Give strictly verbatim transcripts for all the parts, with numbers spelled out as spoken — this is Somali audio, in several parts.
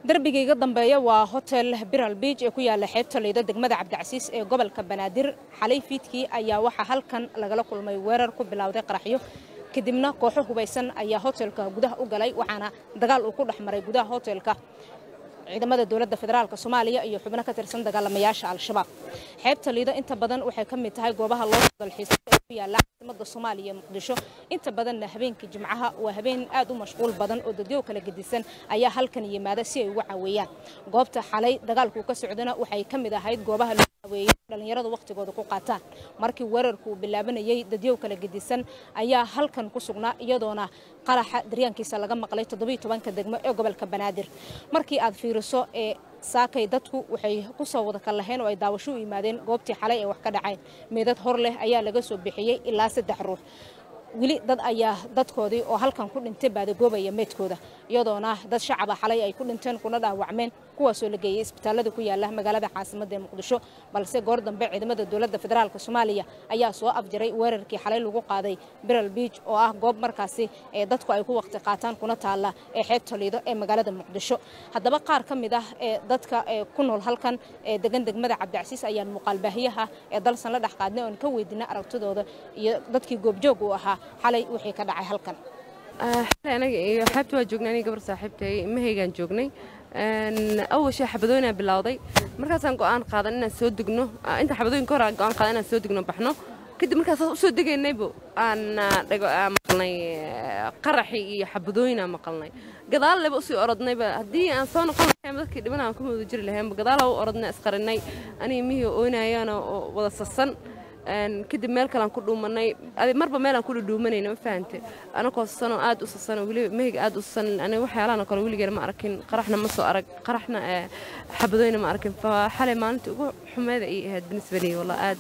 دربيغا dambeeya waa hotel Biral Beach ee ku yaala xeebta Lido degmada Cabdicasiis ee gobolka Banaadir xalay fiidkii ayaa waxa halkan lagala kulmay weerar ku bilowday qaraxyo kadibna kooxo hubeysan ayaa hotelka gudaha u galay waxaana dagaal uu ku dhaxmaray gudaha hotelka ciidamada dawladda federaalka Soomaaliya iyo xubno ka tirsan dagaalamayaasha Al-Shabaab xeebta Lido inta badan waxay ka mid tahay goobaha loo dalxiiso ee ku yaala caasimada Soomaaliya Muqdisho inta badan habeenkii Jimcaha waa habeen aad u mashquul badan oo dadyo kala gedisan ayaa halkan yimaada si ay ugu caawiyaan goobta xalay dagaalku ka socdana waxay ka mid ahayd goobaha loo caawiyay dhalinyarada waqtigooda ku qaataan markii weerarku bilaabanayay dadyo kala gedisan ayaa halkan ku sugnaa iyadoona qaraxa daryaankiisa laga maqlay toddoba iyo toban degmo ee gobolka Banaadir markii aad fiiriso ee saakay dadku waxay ku soo wada kalaheen oo ay daawasho u yimaadeen goobtii xalay ee wax ka dhacay meedad hor leh ayaa laga soo bixiyay ilaa saddex ruux wili dad ayaa dadkoodii oo halkan ku dhintay baad goobaya meedkooda iyadoona dad shacab ah xalay ay ku dhinteen kuna dhaawacmeen kuwaasoo la geeyay isbitaalada ku yaala magaalada caasimadda Muqdisho balse goor dambe ciidamada dawladda federaalka Soomaaliya ayaa soo afjaray weerarkii xalay lagu qaaday Biral Beach oo ah goob markaasi ee dadku ay ku waqti qaataan kuna taala ee xeebta Lido ee magaalada Muqdisho haddaba qaar ka mid ah ee dadka ee ku nool halkan ee degan degmada Cabdicasiis ayaan muuqaal baahiyaha ee dalsan la dhaxqaadnay oo ka weydiinay aragtidooda iyo dadkii goobjoog u ahaa xalay wixii ka dhacay halkan anaga iyo xabta waa joognay aniga gabar saaxiibtay mahaygan joognay een awal shay xabadooyna bilowday markaasaan go'aan qaadan inaan soo degno inta xabadooyinka hore go'aan qaadan inaan soo degno baxno kadib markaas u soo degaynaybo aan dhago maqnay qaraxi iyo xabadooyina maqalnay gadaal laba u soo orodnayba hadii aan soo noqon lahayn dadkii dhibanaan ku muddo jiri lahayn gadaal u orodnay isqarinay ani mihi oonayaan oo wada sasan een kadib meel kale aan ku dhuumanay marba meel aan ku dhuumanayna ma fahamtay anagoo sano aad u sasano wali meeyga aad u san aniga waxyaalaha kale waligeena ma arkin qaraxna ma soo arag qaraxna xabadooyna ma arkin fa xalay maalintii ugu xumeeda ay ahayd binisbadii wallahi aad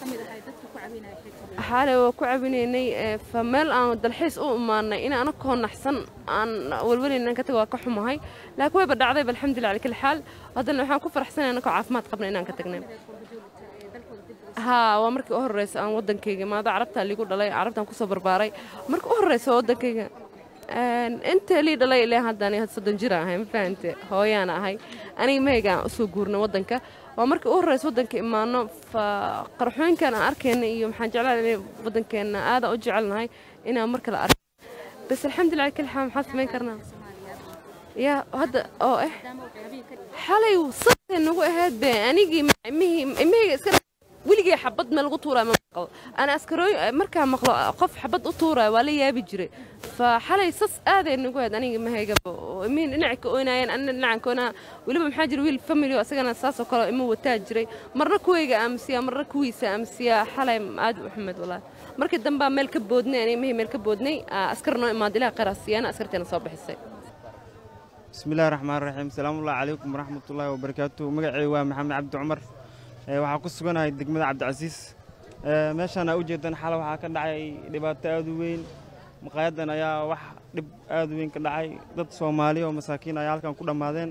xalay oo ku caawinaynay fa meel aan dalxiis u imaanay in ana koo naxsan aan walwalina ka tago ka xumahay laakiin way badacday alxamdulillah ala kulli xaal hadana waxaan ku faraxsanahay anagoo caafimaad qabna inaan ka tagnay ها ومركي أهرس أنا ودن كيجا ما ذا عرفتها اللي يقول دلائي عرفتها كوسا برباري مركي أهرس ودن كيجا أنت اللي دلائي اللي هاداني هتصدق جرا هاي فهمت هاي أنا هاي أنا ما يجا أسوق جورنا ودن كا ومركي أهرس ودن كي ما أنا فقرحين كان أركن يوم حنجعل لي ودن كان هذا أجعلنا هاي إنا مركي الأرك بس الحمد لله كل حام حاسس ما يكرنا يا هذا أو إيه حالي وصلت إنه هاد بأني جي مهي مهي ولقي حبض ما الغطورة ما مقل أنا أسكروي مركها مقل قف حبض قطورة ولا يابي جري فحالي صص هذا إنه قاعد أنا ما هي قبل مين نعك وأنا ين أنا نعك وأنا ولما محاجر ويل فاميلي وأسجن أساس وقال إمه وتاجري مرة كويجة أمسيا مرة كويسة أمسيا حالي عاد محمد والله مركز دنبا ملك بودني يعني ما هي ملك بودني أسكرنا ما دلها قراسي أنا أسكرت أنا صباح السيد بسم الله الرحمن الرحيم السلام الله عليكم ورحمة الله وبركاته مقعي ومحمد عبد عمر waxaa ku suganahay degmada Cabdicasiis ee meeshaan u jeedan xal waxa ka dhacay dhibaato aad u weyn maqaayadan ayaa wax dhib aad u weyn ka dhacay dad Soomaali oo masaakiin ay halkan ku dhamaadeen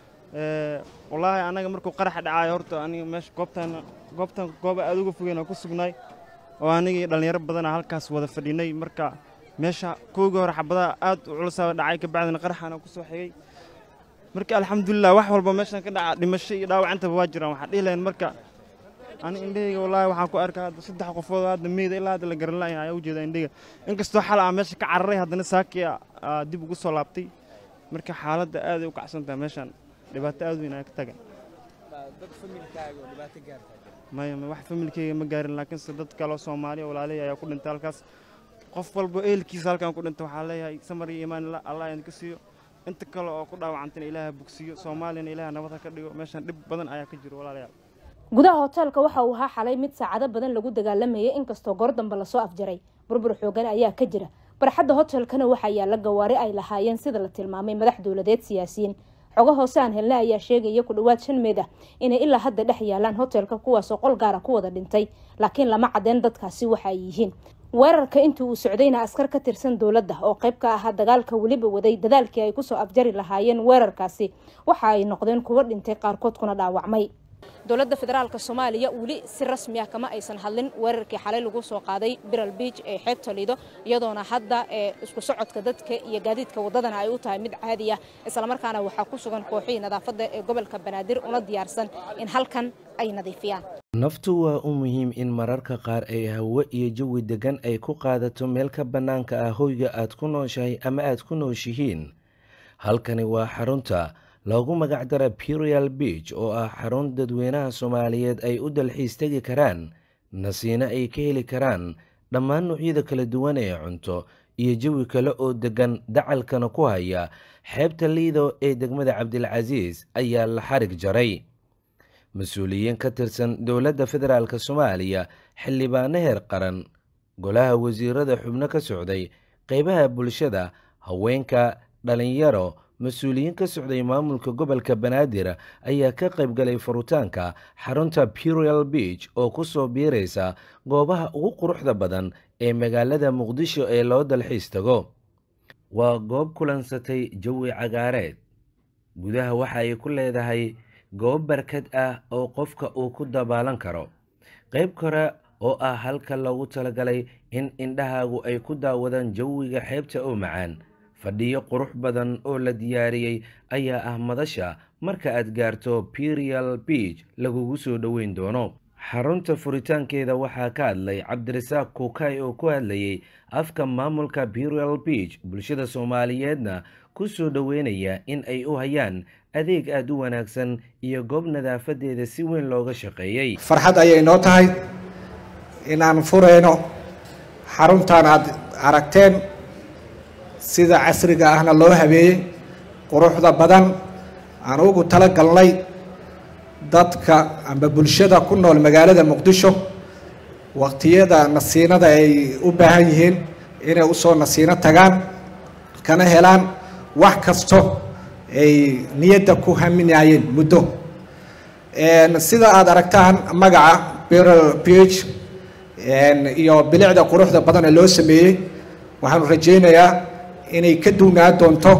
ee wallahi anaga markuu qarax dhacay horta aniga meesha goobtan goobtan goob aad uga fogeen oo ku sugnay oo aniga dhalinyaro badan halkaas wada fadhinay marka meesha kooga hor xabada aad u culus ah dhacay ka bacdina qaraxana ku soo xigay marka alxamdulillah wax walba meeshan ka dhaca dhimasho iyo dhaawac inta waa jiraan waxa dhiileen marka aan indhayga wallahi waxaan ku arkaa saddex qofood aad meeyda ilaa hada la garan lahayn ayaa u jeeda indhayga inkastoo xal aan meesha ka cararay hadana saakiya dib ugu soo laabtay marka xaaladda aad ay u kacsantahay meeshan dhibaato aad weyn ay ka tagan dad familkaaga oo dhibaato gaartay ma ma wax familkayga ma gaarin laakiin dad kale oo Soomaali walaalay ayaa ku dhintay halkaas qof walba eelkiisa halkan ku dhintay waxa leeyahay samar iyo iimaan Allah idin ka siiyo inta kale oo ku dhaawacantay Ilaahay bogsiyo Soomaaliya Ilaahay nabad ka dhigo meeshan dhib badan ayaa ka jiro walaalayaal gudaha hotelka waxa uu ahaa xalay mid saacado badan lagu dagaalamayay inkastoo goor dambe la soo afjaray burbur xoogan ayaa ka jira barxadda hotelkana waxa yaala gawaari ay lahaayeen sida la tilmaamay madax dawladeed siyaasiyiin xogo hoose aan helnay ayaa sheegaya ku dhawaad shan meed ah inay ilaa hadda dhex yaalaan hotelka kuwaas oo qol gaar ah ku wada dhintay laakiin lama cadeen dadkaasi waxa ay yihiin weerarka intii uu socdayna askar ka tirsan dawladda oo qayb ka ah dagaalka waliba waday dadaalkii ay ku soo afjari lahaayeen weerarkaasi waxa ay noqdeen kuwa dhintay qaarkood kuna dhaawacmay dowladda federaalka Soomaaliya wali si rasmi ah kama aysan hadlin weerarkii xalay lagu soo qaaday Biral Beach ee xeebta Lido iyadoona hadda ee isku socodka dadka iyo gaadiidka wadadana ay u tahay mid caadi ah isla markaana waxa ku sugan kooxii nadaafadda ee gobolka Banaadir una diyaarsan in halkan ay nadiifiyaan. naftu waa u muhiim in mararka qaar ay hawo iyo jawi degan ay ku qaadato meel ka bannaanka ah hoyga aad ku nooshahay ama aad ku nooshihiin. halkani waa xarunta loogu magac dara Imperial Beach oo ah xarun dadweynaha Soomaaliyeed ay u dalxiis tagi karaan nasiina ay ka heli karaan dhammaan noocyada kala duwan ee cunto iyo jawi kale oo degan dacalkana ku haya xeebta Lido ee degmada Cabdilcasiis ayaa la xarig jaray. mas-uuliyiin ka tirsan dowladda federaalka Soomaaliya xildhibaano heer qaran golaha wasiirada xubno ka socday qaybaha bulshada haweenka dhalinyaro mas-uuliyiin ka socday maamulka gobolka Banaadir ayaa ka qayb galay furitaanka xarunta Imperial Beach oo ku soo biiraysa goobaha ugu quruxda badan ee magaalada Muqdisho ee loo dalxiis tago. waa goob kulansatay jawi cagaareed gudaha waxa ay ku leedahay goob barkad ah oo qofka uu ku dabaalan karo qayb kore oo ah halka loogu talagalay in indhahaagu ay ku daawadaan jawiga xeebta oo macaan. fadhiyo qurux badan oo la diyaariyey ayaa ah madasha marka aad gaarto Imperial Beach lagugu soo dhoweyn doono. xarunta furitaankeeda waxaa ka hadlay Cabdirasaaq Kukay oo ku hadlayay afka maamulka Imperial Beach bulshada Soomaaliyeedna ku soo dhoweynaya in ay u hayaan adeeg aad u wanaagsan iyo goob nadaafadeeda si weyn looga shaqeeyay. farxad ayay noo tahay inaan fureyno xaruntan aad aragteen sida casriga ahna loo habeeyey quruxda badan aan ugu tala galnay dadka amba bulshada ku nool magaalada Muqdisho waqtiyada nasiinada ay u baahan yihiin inay u soo nasiino tagaan kana helaan wax kasto ay niyadda ku haminayeen muddo. sida aad aragtaan magaca Imperial Beach iyo bilicda quruxda badan ee loo sameeyey waxaan rajaynayaa inay ka duunaa doonto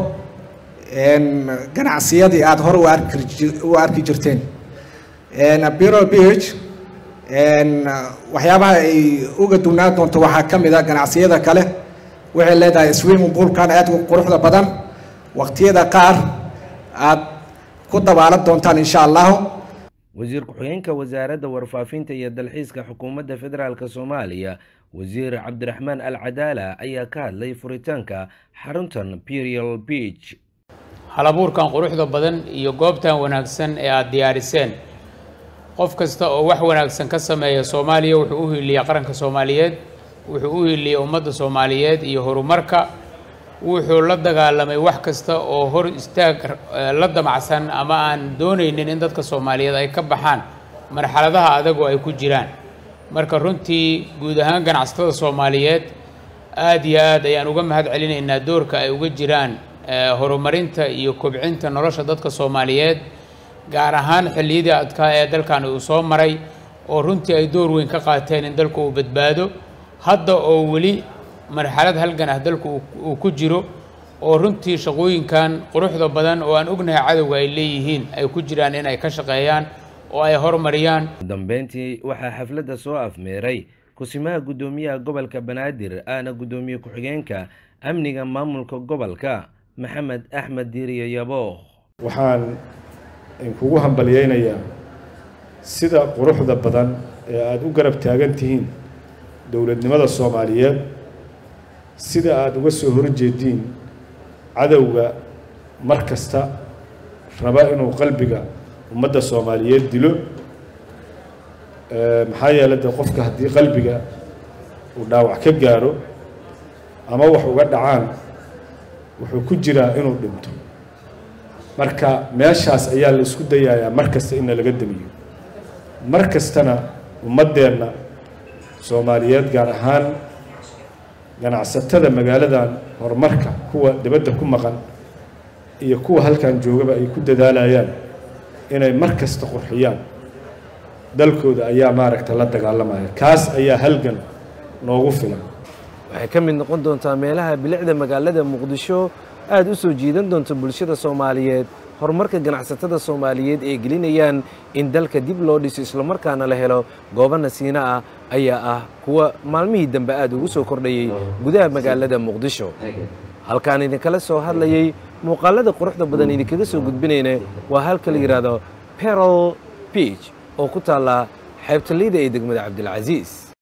ganacsiyadii aad hore u arki jirteen. Imperial Beach waxyaabaha ay uga duunaa doonto waxaa ka mid ah ganacsiyada kale waxay leedahay swimming poolkan aad u quruxda badan waqtiyada qaar aad ku dabaalan doontaan insha Allah. wasiir ku-xigeenka wasaaradda warfaafinta iyo dalxiiska xukuumadda federaalka Soomaaliya wasiir Cabdiraxmaan Al-Cadaala ayaa ka hadlay furitaanka xaruntan Imperial Beach. halabuurkan quruxda badan iyo goobtan wanaagsan ee aad diyaariseen qof kasta oo wax wanaagsan ka sameeya Soomaaliya wuxuu u hiiliyaa qaranka Soomaaliyeed wuxuu u hiiliyaa ummadda Soomaaliyeed iyo horumarka wuxuu la dagaalamay wax kasta oo hor istaag la damacsan ama aan doonaynin in dadka Soomaaliyeed ay ka baxaan marxaladaha adag oo ay ku jiraan. marka runtii guud ahaan ganacsatada Soomaaliyeed aad iyo aad ayaan uga mahad celinaynaa doorka ay uga jiraan horumarinta iyo kobcinta nolosha dadka Soomaaliyeed gaar ahaan xilliyada adkaa ee dalkan uu soo maray oo runtii ay door weyn ka qaateen in dalku uu badbaado hadda oo wali marxalad halgan ah dalku uu ku jiro oo runtii shaqooyinkan quruxda badan oo aan ognahay cadawga ay leeyihiin ay ku jiraan in ay ka shaqeeyaan oo ay horumariyaan. dambeyntii waxaa xafladda soo afmeeray kusimaha gudoomiyaha gobolka Banaadir aana gudoomiye ku-xigeenka amniga maamulka gobolka Maxamed Axmed Diiriye Yabo. waxaan kugu hambaliyeynayaa sida quruxda badan ee aad u garab taagan tihiin dowladnimada Soomaaliyeed sida aad uga soo horjeediin cadawga mar kasta raba inuu qalbiga ummadda Soomaaliyeed dilo. maxaa yeelay qofka haddii qalbiga uu dhaawac ka gaaro ama wax uga dhacaan wuxuu ku jiraa inuu dhinto. marka meeshaas ayaa la isku dayayaa mar kasta in laga damiyo mar kastana ummadeenna Soomaaliyeed gaar ahaan ganacsatada magaaladan horumarka kuwa dibadda ku maqan iyo kuwa halkan joogaba ay ku dadaalayaan inay mar kasta qurxiyaan dalkooda ayaa maaragta la dagaalamaya kaas ayaa halgan noogu filan. waxay ka mid noqon doontaa meelaha bilicda magaalada Muqdisho aad u soo jiidan doonto bulshada Soomaaliyeed horumarka ganacsatada Soomaaliyeed ee gelinayaan in dalka dib loo dhiso isla markaana la helo goobo nasiino ah ayaa ah kuwa maalmihii dambe aad ugu soo kordhayay gudaha magaalada Muqdisho. halkaan idinkala soo hadlayay muuqaalada quruxda badan idinkaga soo gudbinayna waa halka la yiraahdo Pearl Beach oo ku taala xeebta liida ee degmada Cabdilcasiis.